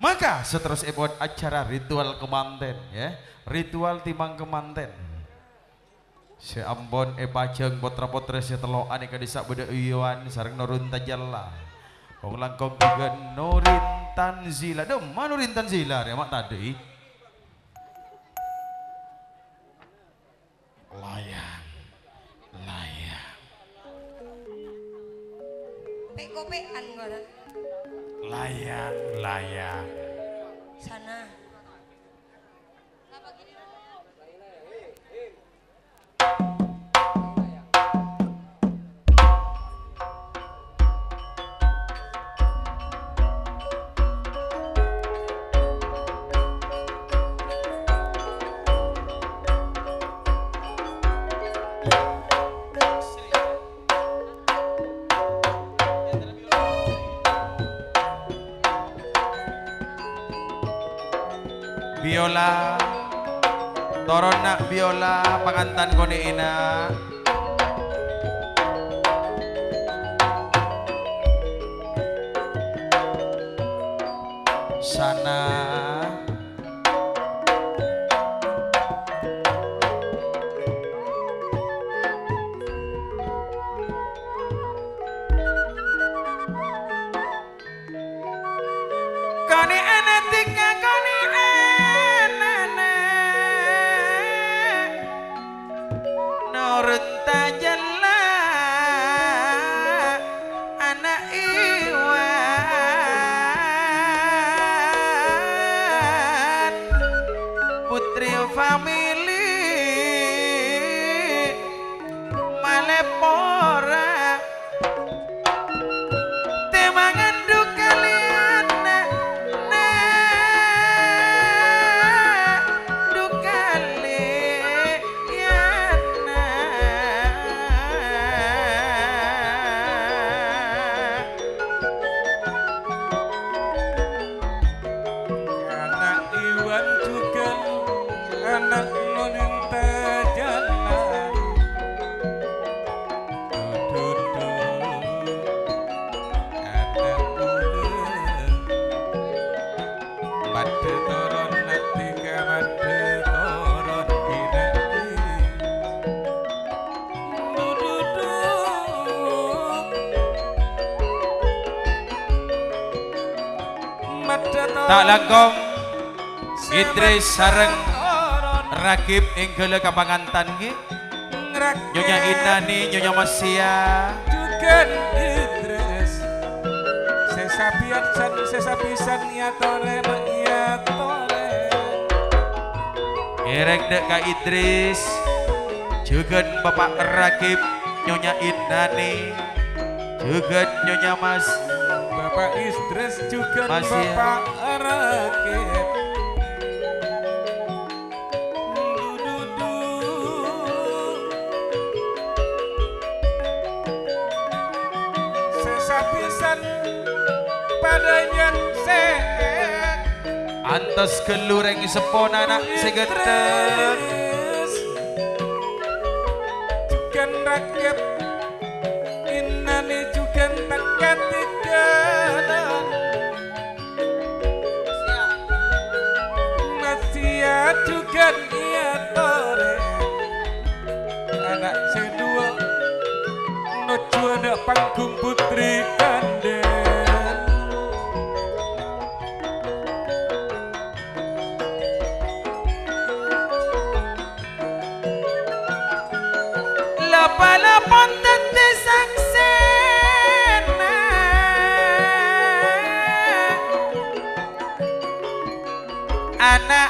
Maka seterusnya buat acara ritual kemanten ya. Ritual timang kemanten. Si Ambon pajeng potra-potra si telo aneka desa beda uyuan sareng Nurun Tajalla. Wong langkong juga Nurin Tanzila. Dema Nurin Tanzila ya mak tadi. Layang. Layang. Pek-kopekan ngono. Layang, layang. Sana. Biola Torona biola pangantan kone ina sana kone ene tika kone Nurun Tajalla anak Iwan putri famili Malepora temangan dukalian anak Nurin Tajalla dudu anak ulen badhe toron tiga badhe toron kinati dudu tak langkong Idris sareng Rakib Inggele kapangantan nggih. Nyonya Inani, Nyonya Masia, juga Idris. Sesapisan ya tore ya tore. Erek dek Kak Idris, juga Bapak Rakib, Nyonya Inani, juga Nyonya Mas, Bapak Idris juga Masia. Bapak Rakib. Pisan padanya sehat antos kelureng sepon anak segedeg juga rakyat Inani juga takat tiga Masia juga dia tore anak sedua nojo anak panggung putri kandeng lapa-lapon tete sangsena anak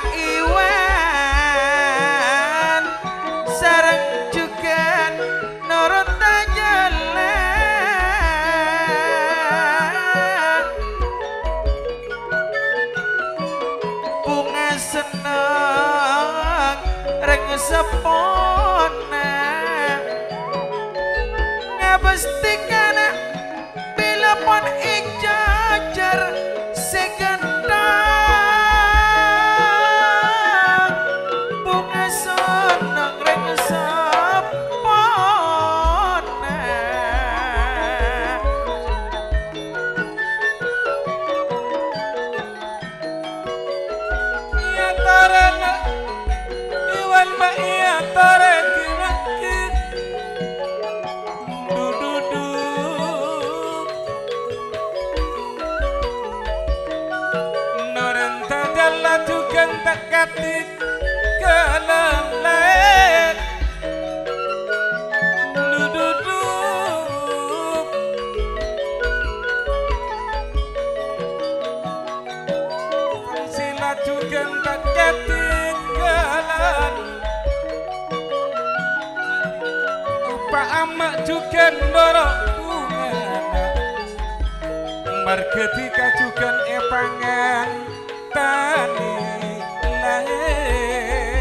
Iwan sareng juga Nurun Tajalla bunga seneng reng sepona ngabestikan bila pon ijajar segendang bunga seneng reng sepona mbak iya tore kiraki duduk norenta jalla juga tak katik kelelek duduk sila juga tak katik kelan Pak Amak juga dorok bungana Marketika juga epangan tani lahir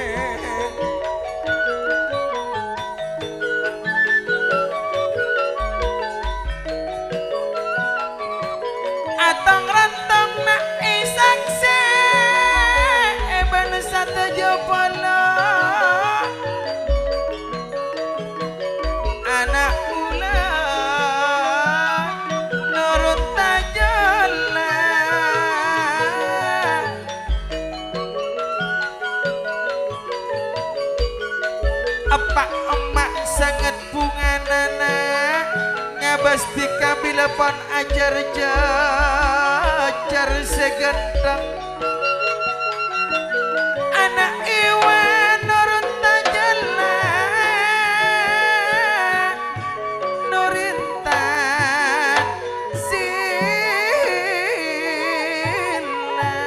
atong rantong nak isang se eben satu jopolo anak ula nurut tajala apa emak sangat bunganana ngabasti kabilapan ajar jajar segentang anak iwan nurun tajala nurintan sila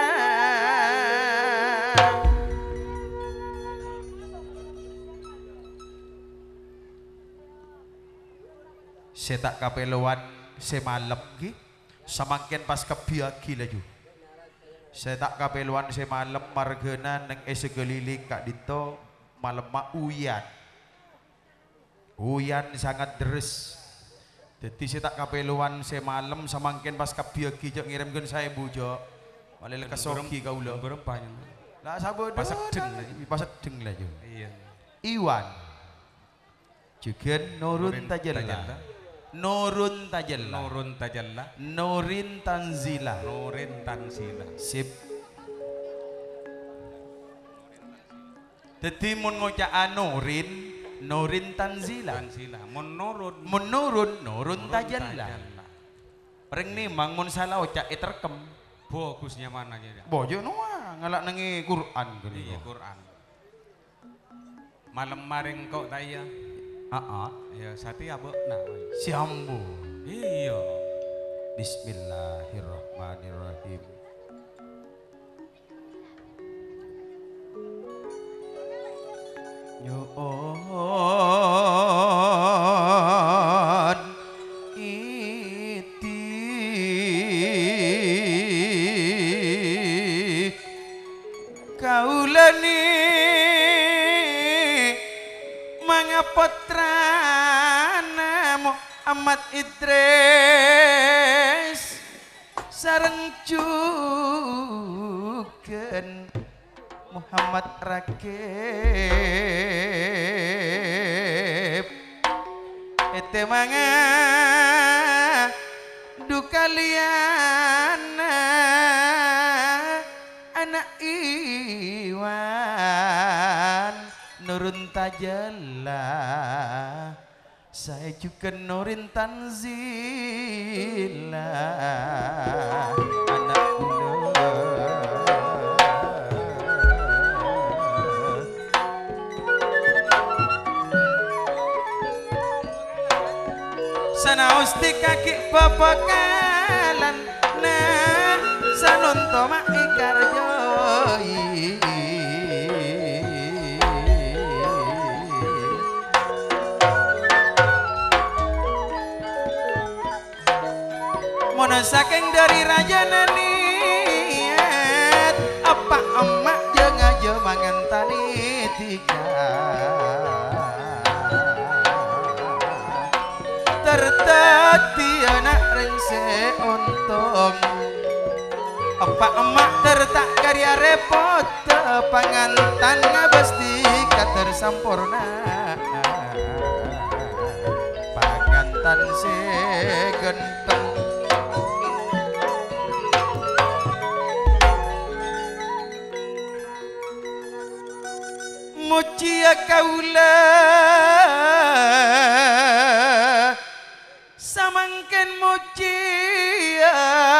saya tak kapeluan semalam ki semakin pas kebiagi laju saya tak kapeluan semalam margena neng esegeliling kak dito malam mak uyan sangat deres jadi saya tak kapeluan semalam semakin pas kebiagi jok ngirimkan saya bujo malah kesoki kau lo berapa lah sabar Pasak deng laju iya Iwan juga Nurun Tajalla Nurun Tajalla Nurun Tajalla Nurin Tanzila Nurin Tansila sip jadi mun ngocaan Nurin Tanzila Tansila menurun Nurun Tajalla ring nih mang mun salah ocak terkem bagusnya mana ya bojo noa ngalak nengi Quran gini iya Quran malam maring kok taya ya sati apa nah siambu iya Bismillahirrahmanirrahim Nyoon iti kaulani mangapotrana Muhammad Idris sareng juken Muhammad Rakib ete manga dukaliana anak Iwan Nurun Tajalla saya juga Nurin Tanzila anak sana usti kaki papakalan nah sanunto maikarjoi mono saking dari raja naniat apa emak jeung aja mangentani tiga tertati anak ringse untung apa emak tertak karya repot pangantan ngabesti kater sampurna pangantan se genteng mucia kaula samangken mucia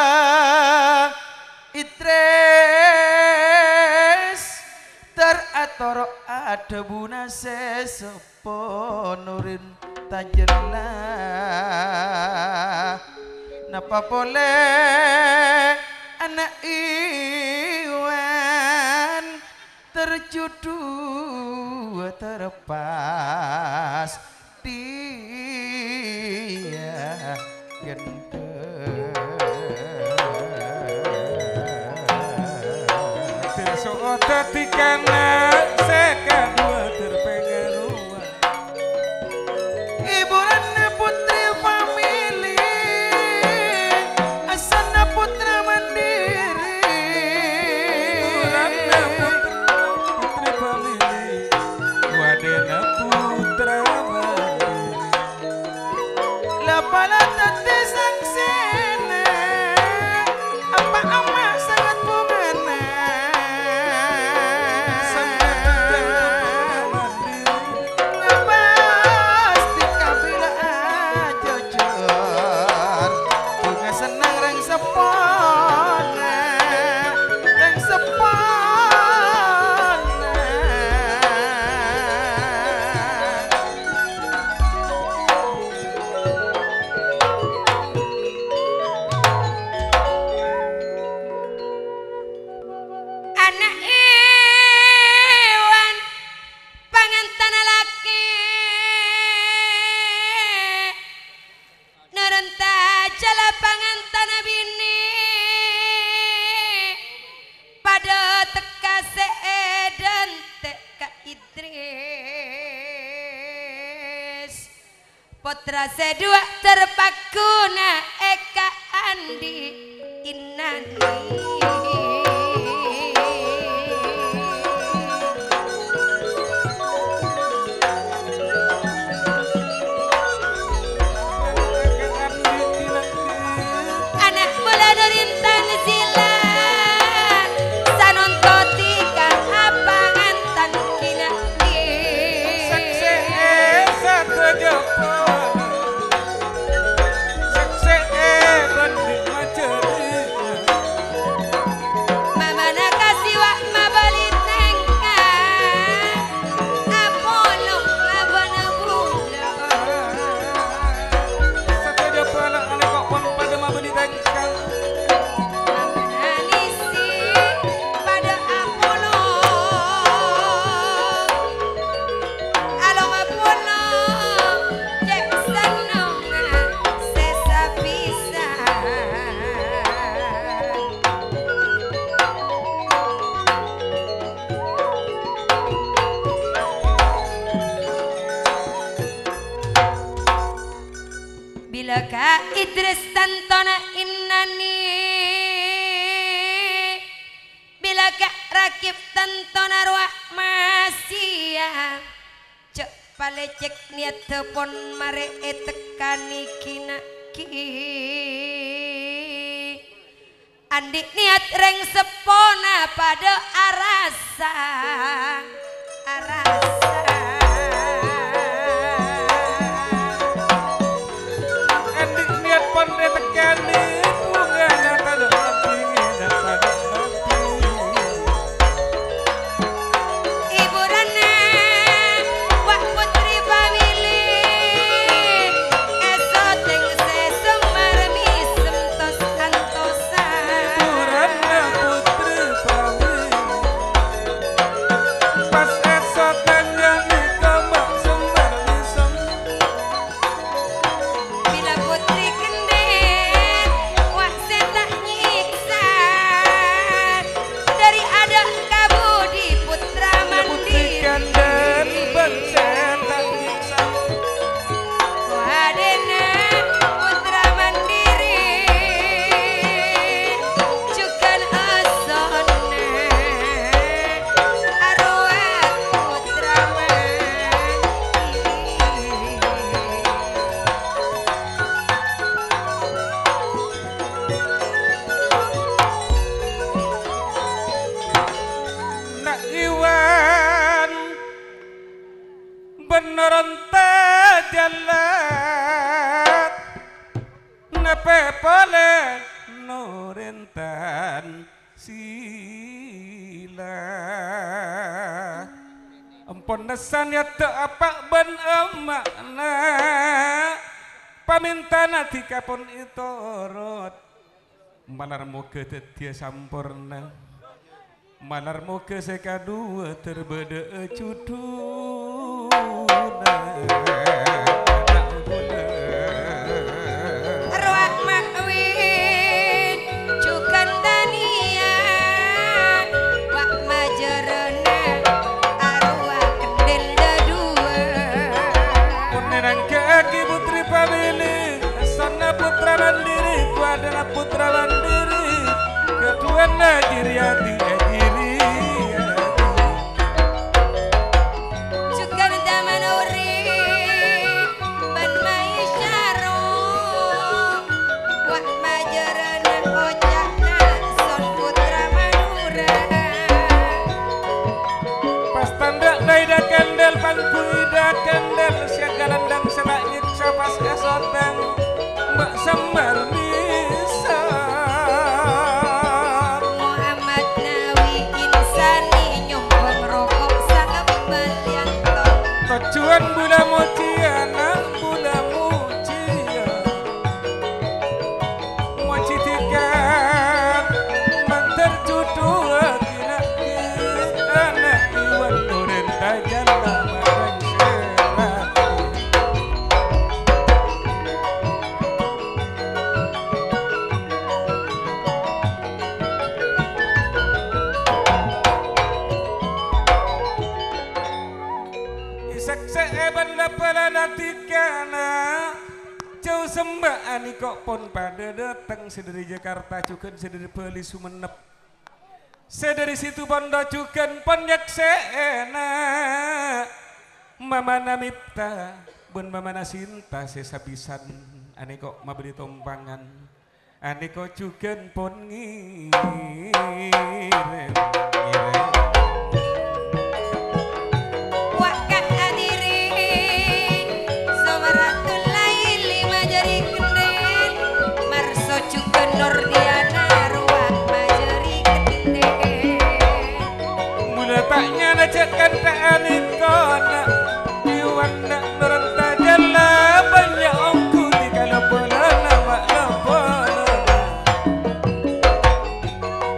itres terator adebuna sesepo nurin tajela napa boleh anak iwan terjudu terpas dia genteng terso dadi kana sekadua terpengaruh ibu rana putri famili asana putra mandiri rana putri famili wadena putra mandiri lapala tante sangsena apa ama sangat bungana pasti kabila jujur bunga senang reng sepona reng sepona Anak Iwan pangantan laki nerenta jala pangantan bini pada teka seedan teka Idris putra sedua terpakuna Eka Andi Inani anak bola derintang silan sanon totika apangan tan kinaki sakse satu jopo sakse banding maceri mama nakasih wak mabali tengka apolong labana bunda satu jopo anak kok pon pada mau ditengkang mama nanisi pada apolong along apolong cek senong sesa pisan bila ka Idris tantona innani bila ka rakib tantona ruak masia cek palecek niat tepon mare etekani kinaki andi niat reng sepona pada arasa andik niat pandai tekani bunga nata hati nata hati ibu rana wak putri famili esoteng sesem marmi semtos antosan Purana putri pamili pas esok pamintan sila ampun nesan ya teu apa ben emakna pamintana tikapun itorot malar moga tetia sampurna malar moga sekadua terbeda cuduna Arwah makwin cukan dania wak majerena arwah kendel dadua Punenang kaki putri pamili sana putra mandiri ku adalah putra mandiri kedua najiri hati ajiri cukan damanuri ban maisyaro wak majerena ojana son putra madura pas tanda naida kendel pangku ida kendel siagalan dan senak nyiksa pas esoteng mbak sambar bisa Muhammad Nawi insani nyombong rokok sangat balianton tujuan bula mociana bula mucia moci tiket mantar cudua kina anak iwan nurin tajan lama jauh sembah ani kok pon pada datang sedari Jakarta cukan sedari Bali Sumenep sedari situ Bondo cukan pon nyaksena mama namipta bun mama nasinta sesabisan ani kok mabeli tompangan ani kok cukan pon ngirim Wakak hadirin Somaratul laili majari kendel Marso juga Nordiana ruang majari kendel mula taknya nacakan tak anikona diwana nerenta jala banyak ongku di kalau bola nama bola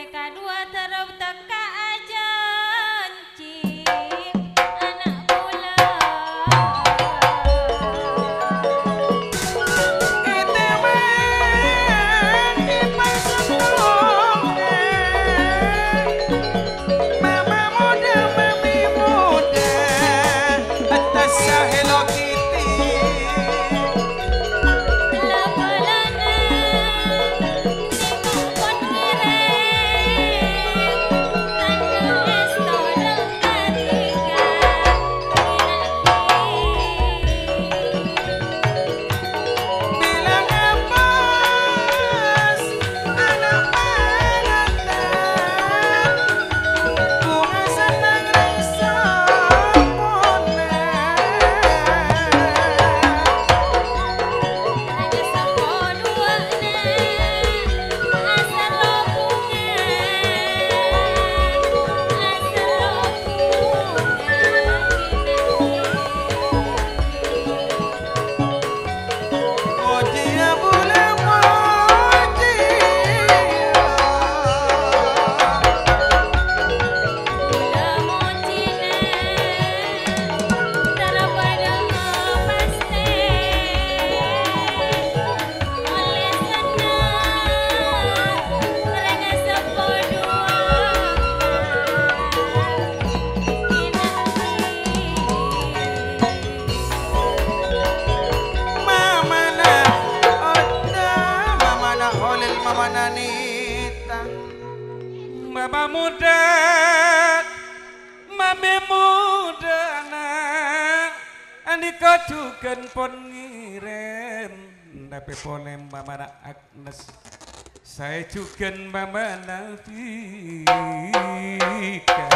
mereka dua terus teka aja cing anak pula Itu men kipas sembung Mama muda mami muda atas Hello Kitty Labalana Nengok pot ngiring Tanah es tolong ketiga bilang apas anak pengantin bunga senang rasa pone Ada sepo duana Asal lo bunga Asal lo moji ya boleh moji Gula mocina Daripada pasti Oleh senang Mereka sepo mamana otta mamana olil mamana nita Mama muda, mami muda anak, andika juga pon ngirim, tapi ponem mama na Agnes, saya juga mama Nafika.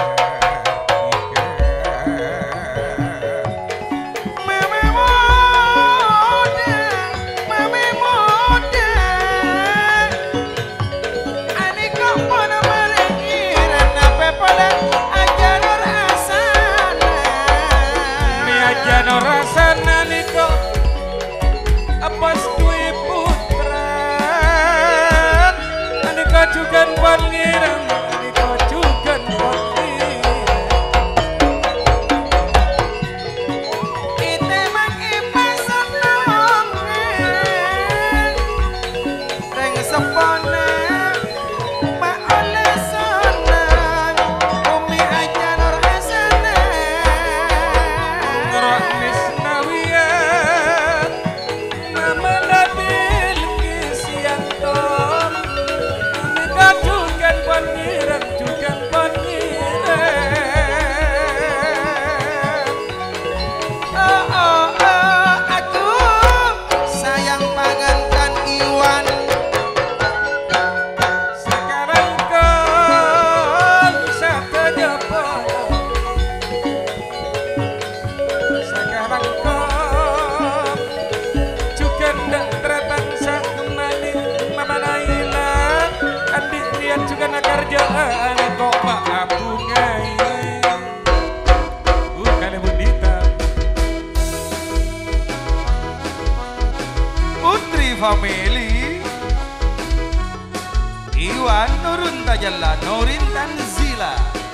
mami muda mami muda ani kok mana malengiran apa pada aja nur asana Mi aja no rasana niko, apa dua putra, andika juga pon ngirim, andika juga pon ngirim. ite mang ipas senong reng sepone ma oleh senang umi aja nur asana Ngerok misnawian Mama Nabil Kisianton Nika juga poniran juga poniran oh oh oh aku sayang pangankan Iwan Sekarang kau saja bodoh Sekarang kau juga ndak teratang sak kembali Mama Naila adik lihat juga nak kerjaan kok mak bungai bukan bundita Putri family Iwan Nurun Tajalla Nurin Tanzila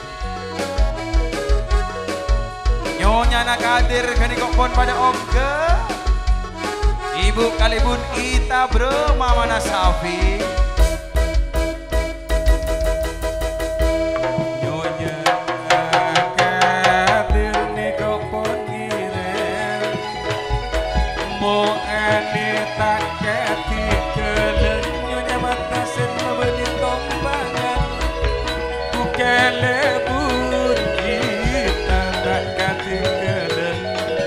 Nyonya Nakadir Kanikopon pada Omke Ibu Kalibun Ita Bro Mama Nasafi Nyonya Kadir niko poniren Mo ane tak kati kelen Nyonya mata sen membeli tombangan Bukele bun kita tak kati kelen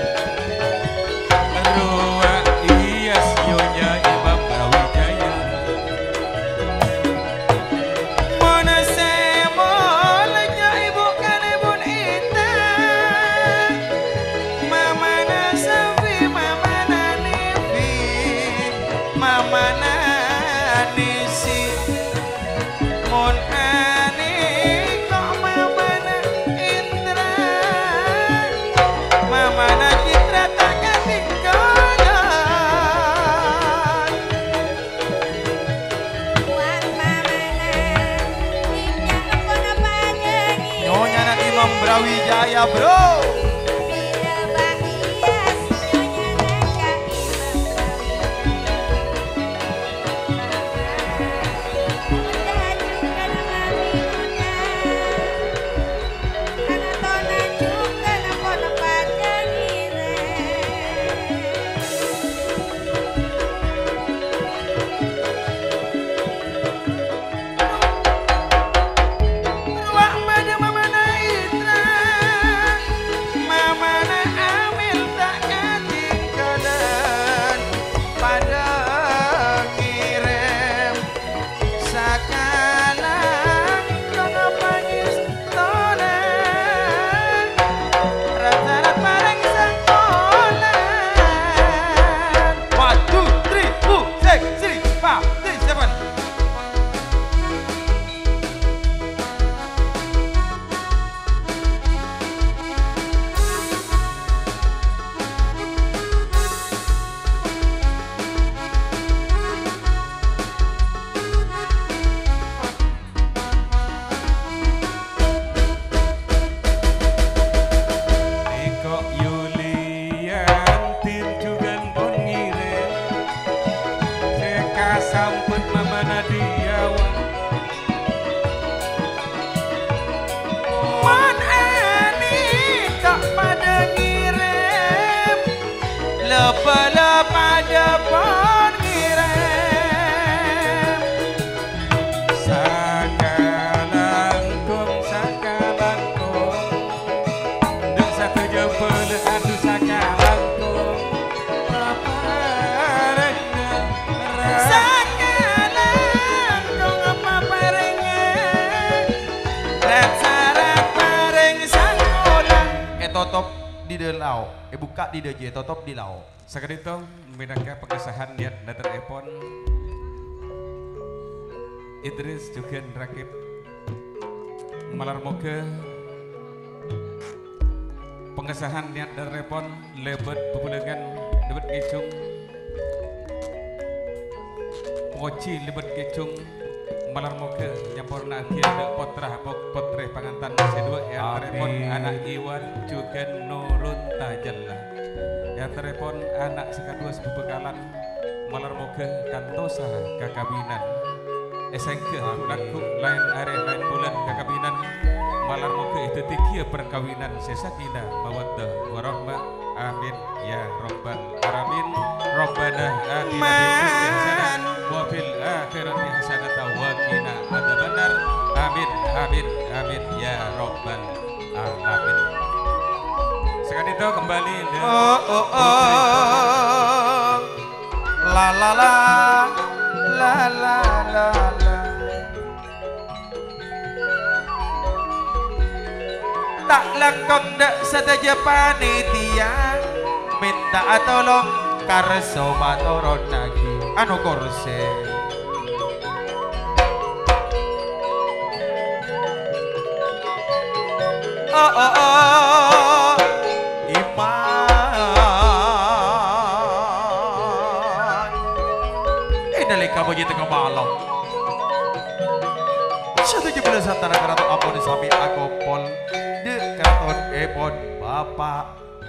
Roa ias Nyonya Imam Brawijaya Mana semolanya Ibu Kalibun Ita Mama Nasafi Mama Nanifi Mama Nanisi Mon ani kok Mama Na Indra Mama Na Citra tak ketinggalan Buat mamana Jaya bro. Sampun mama Nadiawan Man ani tak pada ngirim lepa pada pon ngirim sakalangkung dek satu jempol adu sakalangkung totop di delau, buka di deje, totop di lau. Sakadito minangka pengesahan niat datar epon Idris juga rakib malar moga pengesahan niat datar epon lebet pepulengan lebet kecung moci lebet kecung malar moga nyampurna tiada potrah potreh pangantan sedua yang telepon anak Iwan juga Nurun Tajalla yang telepon anak sekadua sebekalan malar moga kantosa kakabinan SNK laku lain are lain bulan kakabinan malar moga itu tikia perkawinan sesakina mawaddah warahmah amin ya rabbal alamin rabbana atina fid dunya hasanah wa fil akhirati hasanah wa qina adzabannar amin amin amin ya rabbal alamin. Sekarang itu kembali la la la la la la la tak lekong dak sadaja panitia minta tolong karso matoron lagi anu korse oh oh oh iman ini kamu jadi tengah malam 17 antara keraton Ampon sami agopol de keraton Epon Bapak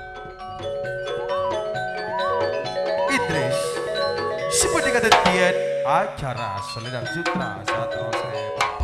Idris seperti kata acara Selendang Sutra Satro Seba.